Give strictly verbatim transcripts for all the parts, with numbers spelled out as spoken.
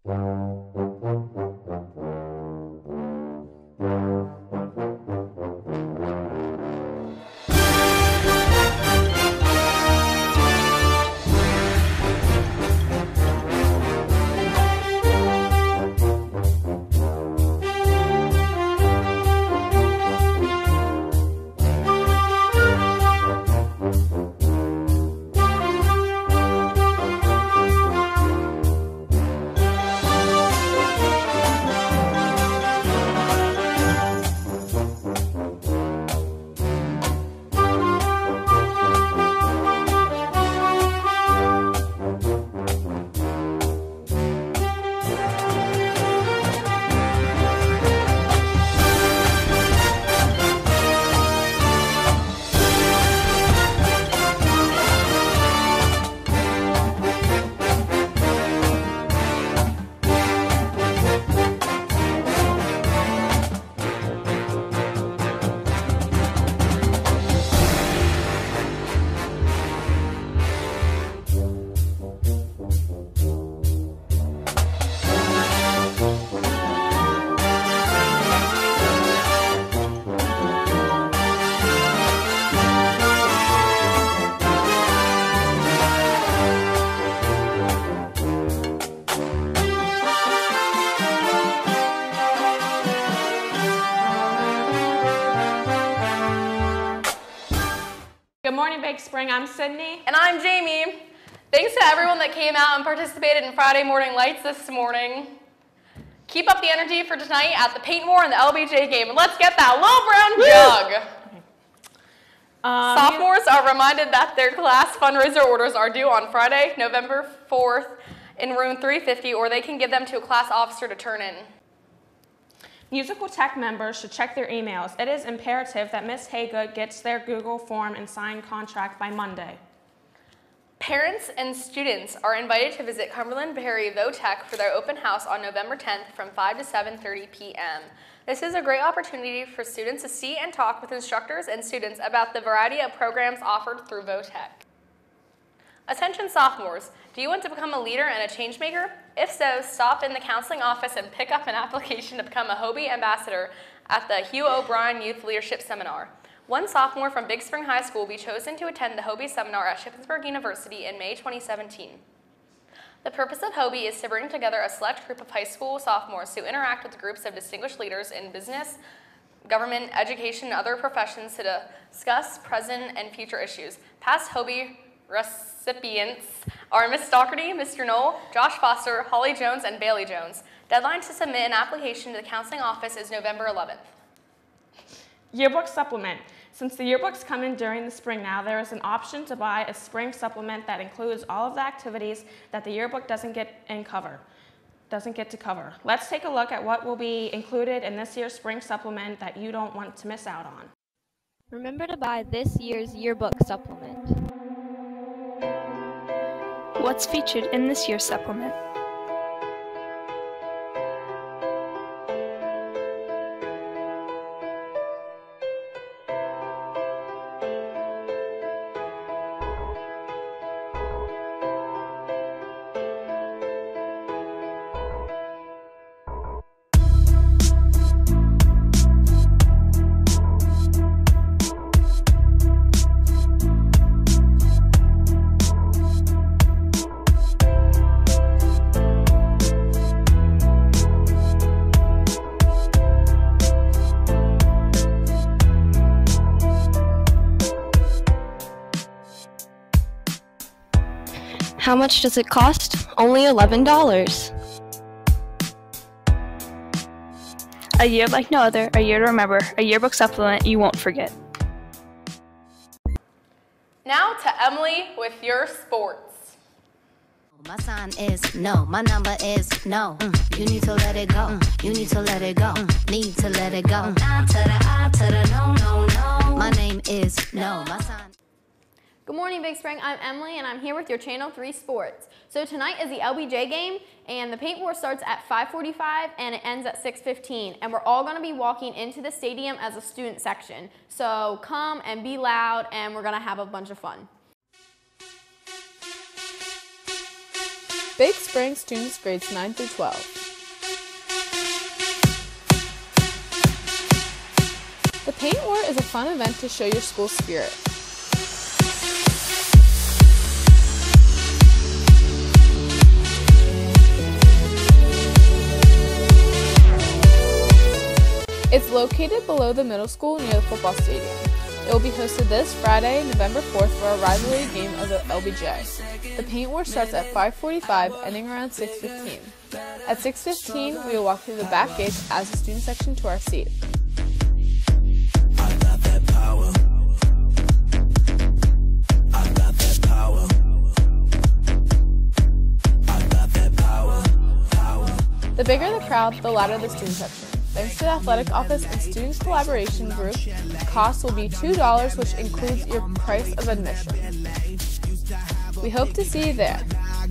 Good morning, Big Spring. I'm Sydney. And I'm Jamie. Thanks to everyone that came out and participated in Friday Morning Lights this morning. Keep up the energy for tonight at the Paint War and the L B J game. And let's get that little brown jug. Um, Sophomores are reminded that their class fundraiser orders are due on Friday, November fourth in room three fifty, or they can give them to a class officer to turn in. Musical Tech members should check their emails. It is imperative that Miz Haygood gets their Google form and signed contract by Monday. Parents and students are invited to visit Cumberland Berry Votech for their open house on November tenth from five to seven thirty p m This is a great opportunity for students to see and talk with instructors and students about the variety of programs offered through Votech. Attention sophomores, do you want to become a leader and a change maker? If so, stop in the counseling office and pick up an application to become a Hobie ambassador at the Hugh O'Brien Youth Leadership Seminar. One sophomore from Big Spring High School will be chosen to attend the Hobie Seminar at Shippensburg University in May twenty seventeen. The purpose of Hobie is to bring together a select group of high school sophomores to interact with groups of distinguished leaders in business, government, education, and other professions to discuss present and future issues. Past Hobie recipients are Miz Doherty, Mister Knoll, Josh Foster, Holly Jones, and Bailey Jones. Deadline to submit an application to the counseling office is November eleventh. Yearbook supplement. Since the yearbooks come in during the spring now, there is an option to buy a spring supplement that includes all of the activities that the yearbook doesn't get in cover, doesn't get to cover. Let's take a look at what will be included in this year's spring supplement that you don't want to miss out on. Remember to buy this year's yearbook supplement. What's featured in this year's supplement? How much does it cost? Only eleven dollars. A year like no other, a year to remember, a yearbook supplement you won't forget. Now to Emily with your sports. My sign is no, my number is no. Mm. You need to let it go. Mm. You need to let it go. Mm. Need to let it go. Mm. Nah to the I to the no, no, no. My name is no, my sign. Good morning, Big Spring. I'm Emily, and I'm here with your Channel three Sports. So tonight is the L B J game, and the Paint War starts at five forty-five, and it ends at six fifteen. And we're all going to be walking into the stadium as a student section. So come and be loud, and we're going to have a bunch of fun. Big Spring students grades nine through twelve. The Paint War is a fun event to show your school spirit. It's located below the middle school near the football stadium. It will be hosted this Friday, November fourth for a rivalry game of the L B J. The Paint War starts at five forty-five, ending around six fifteen. At six fifteen, we will walk through the back gates as a student section to our seat. I got that power. I got that power. I got that power. Power. The bigger the crowd, the louder the student section. Thanks to the athletic office and students collaboration group, the cost will be two dollars, which includes your price of admission. We hope to see you there.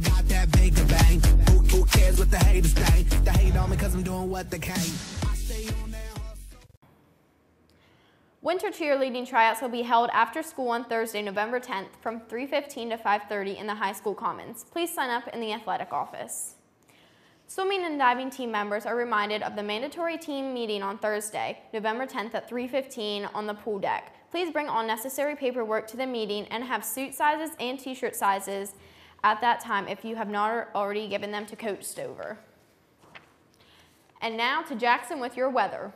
Winter cheerleading tryouts will be held after school on Thursday, November tenth from three fifteen to five thirty in the high school commons. Please sign up in the athletic office. Swimming and diving team members are reminded of the mandatory team meeting on Thursday, November tenth at three fifteen on the pool deck. Please bring all necessary paperwork to the meeting and have suit sizes and t-shirt sizes at that time if you have not already given them to Coach Stover. And now to Jackson with your weather.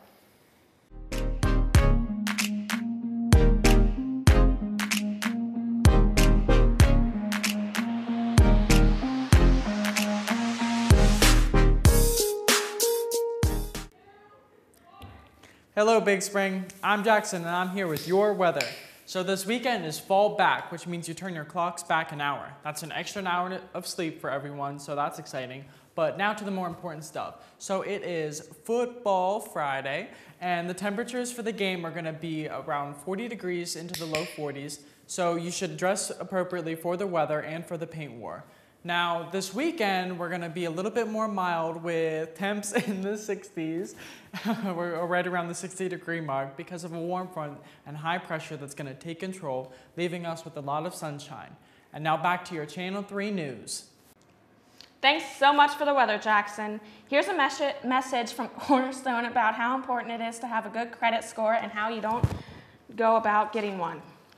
Hello Big Spring, I'm Jackson and I'm here with your weather. So this weekend is fall back, which means you turn your clocks back an hour. That's an extra hour of sleep for everyone, so that's exciting. But now to the more important stuff. So it is Football Friday, and the temperatures for the game are gonna be around forty degrees into the low forties, so you should dress appropriately for the weather and for the paint war. Now, this weekend, we're gonna be a little bit more mild with temps in the sixties. We're right around the sixty degree mark because of a warm front and high pressure that's gonna take control, leaving us with a lot of sunshine. And now back to your Channel three News. Thanks so much for the weather, Jackson. Here's a mes message from Cornerstone about how important it is to have a good credit score and how you don't go about getting one.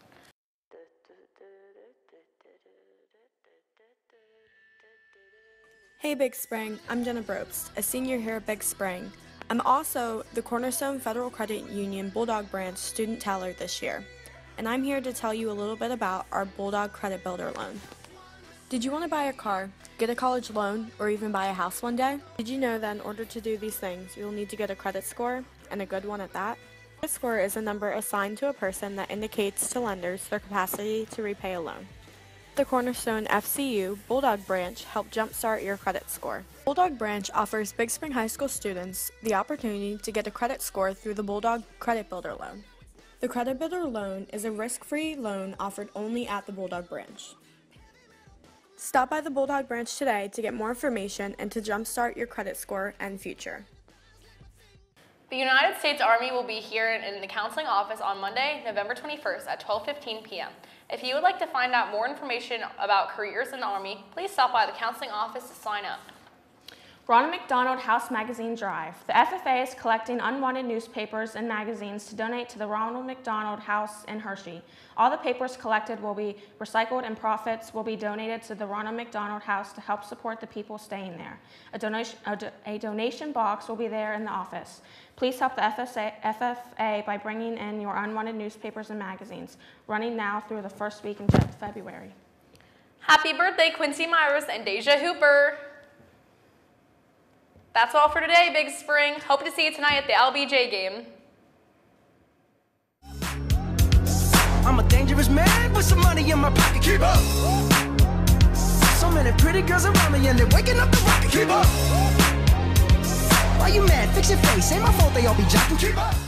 Hey Big Spring, I'm Jenna Brobst, a senior here at Big Spring. I'm also the Cornerstone Federal Credit Union Bulldog Branch student teller this year, and I'm here to tell you a little bit about our Bulldog Credit Builder loan. Did you want to buy a car, get a college loan, or even buy a house one day? Did you know that in order to do these things, you'll need to get a credit score, and a good one at that? A credit score is a number assigned to a person that indicates to lenders their capacity to repay a loan. The Cornerstone F C U Bulldog Branch helped jumpstart your credit score. Bulldog Branch offers Big Spring High School students the opportunity to get a credit score through the Bulldog Credit Builder Loan. The Credit Builder Loan is a risk-free loan offered only at the Bulldog Branch. Stop by the Bulldog Branch today to get more information and to jumpstart your credit score and future. The United States Army will be here in the counseling office on Monday, November twenty-first at twelve fifteen p m If you would like to find out more information about careers in the Army, please stop by the counseling office to sign up. Ronald McDonald House Magazine Drive. The F F A is collecting unwanted newspapers and magazines to donate to the Ronald McDonald House in Hershey. All the papers collected will be recycled and profits will be donated to the Ronald McDonald House to help support the people staying there. A donation, a, do, a donation box will be there in the office. Please help the F F A by bringing in your unwanted newspapers and magazines, running now through the first week in February. Happy birthday, Quincy Myers and Deja Hooper. That's all for today, Big Spring. Hope to see you tonight at the L B J game. I'm a dangerous man with some money in my pocket. Keep up. So many pretty girls around me and they're waking up the rocket. Keep up. Why you mad? Fix your face. Ain't my fault they all be jocking. Keep up.